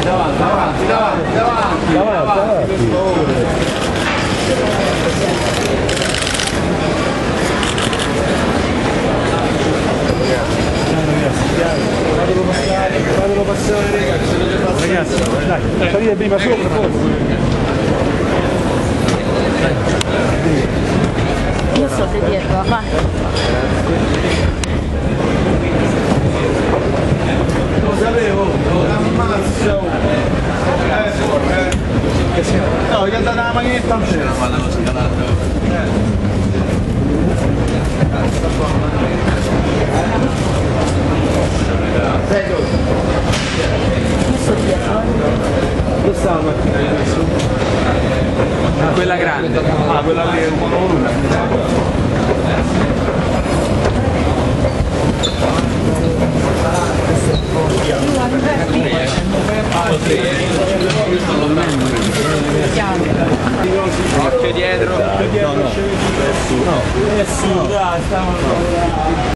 Fatelo passare, ragazzi, dai, salite prima sopra, Io sto dietro, va. Lo sapevo, ammazza! No, gli ha dato la macchinetta, non c'era, ma devo scalare. Dove sta la macchina? Quella grande. Ah, quella lì è un volume. Occhio dietro. No, no. Nessuno. Nessuno.